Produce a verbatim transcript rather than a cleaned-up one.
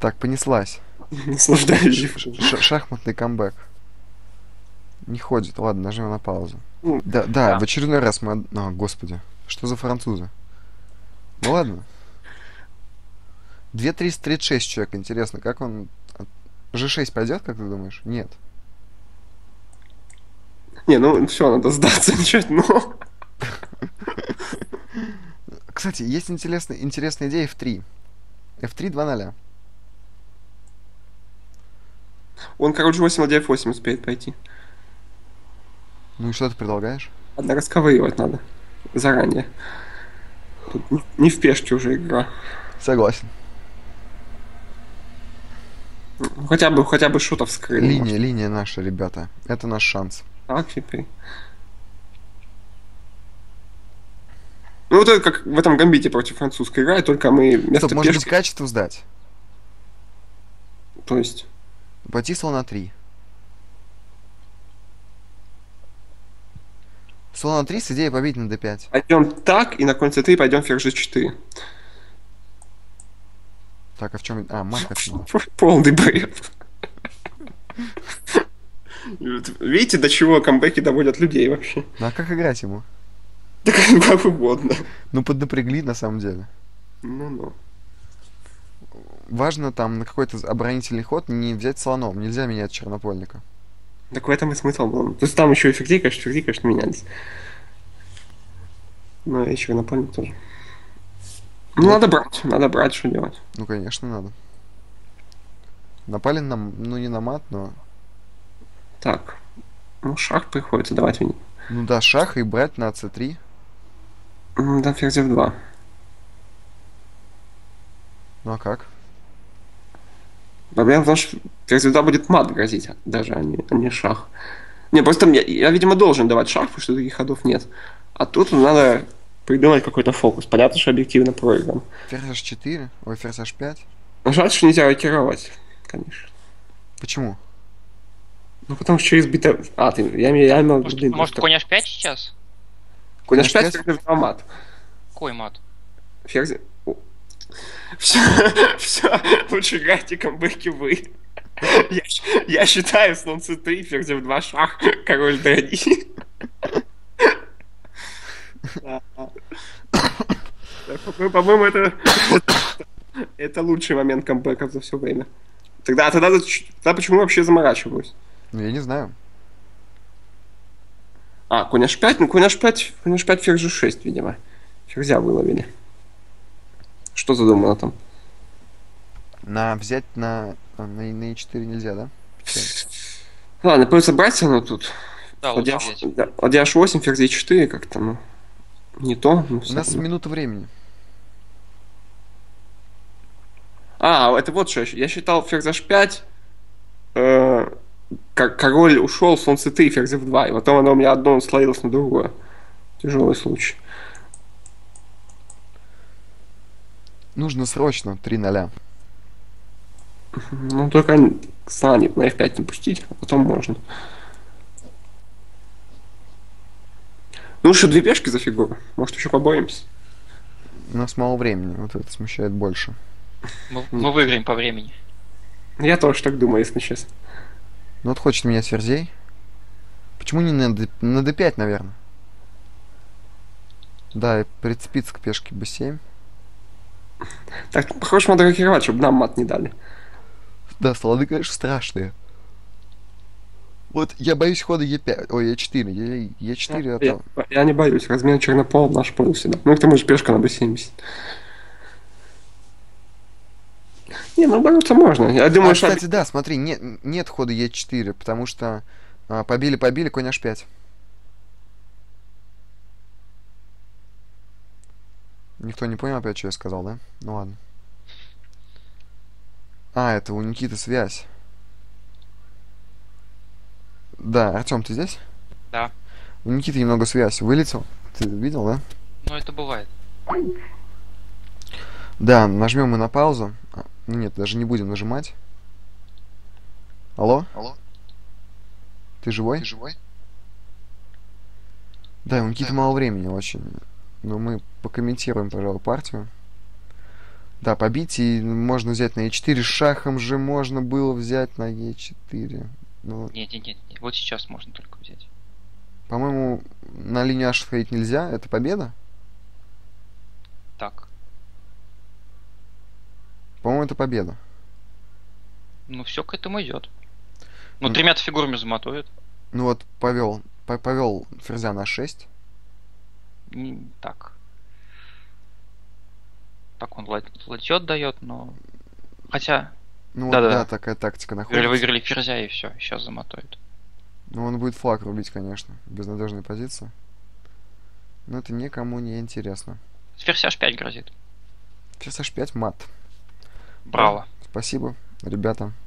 Так, понеслась. Наслаждающий. Ш- ш- шахматный камбэк. Не ходит. Ладно, нажмем на паузу. Ну, Да, да, в Да. очередной раз мы... од- А, господи. Что за французы? Ну ладно. две триста тридцать шесть человек. Интересно, как он... Ж шесть пойдет, как ты думаешь? Нет. не, ну все, надо сдаться, начать, ну. Кстати, есть интересная, интересная идея эф три. эф три два ноль. Он, короче, восемь ладья эф восемь успеет пойти. Ну и что ты предлагаешь? Надо расковыривать надо. Заранее. Тут не- не в пешке уже игра. Согласен. Ну, хотя бы, хотя бы шутов скрыли. Линия, может. линия наша, ребята. Это наш шанс. Так, теперь. Ну, вот это как в этом гамбите против французской играет, только мы вместо Стоп, может быть, пешки... качество сдать? То есть... Пойти слон на три. Слон на три с идеей побить на дэ пять. Пойдем так, и на конь цэ три пойдем ферзь жэ четыре. Так, а в чем... А, мат хотел. Полный бред. Видите, до чего камбэки доводят людей вообще? Ну а как играть ему? Так как угодно. Ну, поднапрягли на самом деле. Ну-ну. Важно там на какой-то оборонительный ход не взять слоном. Нельзя менять чернопольника. Так в этом и смысл был. То есть там еще и ферзи, конечно, ферзи, конечно, менялись. Ну, и чернопольник тоже. Ну, надо брать, надо брать, что делать. Ну, конечно, надо. Напали нам, ну не на мат, но... Так. Ну, шах приходится давать вини. Ну да, шах и брать на цэ три. М, Да, ферзь эф два. Ну а как? Проблема в том, что ферзь эф два будет мат грозить, даже, а не, а не шах. Не, просто там я, я, видимо, должен давать шах, потому что других ходов нет. А тут надо придумать какой-то фокус. Понятно, что объективно проигран. Ферзь аш четыре, ой, ферзь аш пять. Но жаль, что нельзя рокировать, конечно. Почему? Ну, потому что через бита... А, ты, я, имею- я имел в Может, виду, может что... конь аш пять сейчас? Конь конь аш пять, аш пять? ферзь эф два мат. Какой мат? Ферзь... Все, все, лучше играйте камбэки вы. Я, щ- я считаю слон цэ три, ферзь эф два, шах, король дэ один. Да. Так, по- По-моему, это, это лучший момент камбэков за все время. Тогда, тогда, зач- тогда почему вообще заморачиваюсь? Ну я не знаю. А, конь аш пять, ну конь аш пять, конь аш пять, ферзь жэ шесть, видимо. Ферзя выловили. Что задумано там? На взять на, на, на е четыре нельзя, да? Всё. Ладно, придется брать оно тут. Да, Ладья, лучше аш- взять. да, ладья аш восемь, ферзь е четыре как-то, ну, не то. Ну, У всё нас равно. минута времени. А, это вот что, я щ- я считал ферзь аш пять, э, как король ушел, слон цэ три, ферзь эф два, и потом оно у меня одно слоилось на другое. Тяжелый случай. Нужно срочно три ноль. Ну, только слона на эф пять не пустить, а потом можно. Ну, что, две пешки за фигуру? Может, еще поборемся? У нас мало времени, вот это смущает больше. Мы, мы выиграем по времени. Я тоже так думаю, если честно. Ну вот хочет менять ферзей. Почему не на, d, на дэ пять, наверное? Да, и прицепиться к пешке бэ семь. Так, похоже, надо рокировать, чтобы нам мат не дали. Да, слоны, конечно, страшные. Вот я боюсь хода е пять, ой, е четыре. Е, е четыре Я, это... я не боюсь, размен чернопол наш пол всегда. Ну, и к тому же пешка на бэ семьдесят. Не, ну бороться можно. Я думаю, А, что... кстати, да, смотри, нет, нет хода е четыре, потому что а, побили-побили, конь аш пять. Никто не понял опять, что я сказал, да? Ну ладно. А, это у Никиты связь. Да, Артем, ты здесь? Да. У Никиты немного связь. Вылетел? Ты видел, да? Но это бывает. Да, нажмем мы на паузу. А, ну нет, даже не будем нажимать. Алло? Алло, Ты живой? ты живой? Да, у Никиты Да. мало времени очень. Но мы покомментируем, пожалуй, партию. Да, побить, и можно взять на е четыре. Шахом же можно было взять на е четыре. Ну, Нет, нет, нет, нет. Вот сейчас можно только взять. по-моему, на линию аш входить нельзя. Это победа? Так. По-моему, это победа. Ну, все к этому идет. Ну, Ну. тремя фигурами замотует. Ну вот, повел, повел ферзя на шесть. Н- Так. Так он латет дает, но... Хотя, Ну вот, Да-да-да. да, такая тактика выиграли, находится. выиграли ферзя и все, сейчас замотует. Ну, он будет флаг рубить, конечно. Безнадежная позиция. Но это никому не интересно. Ферзь аш пять грозит. Ферзь аш пять мат. Браво. Спасибо, ребята.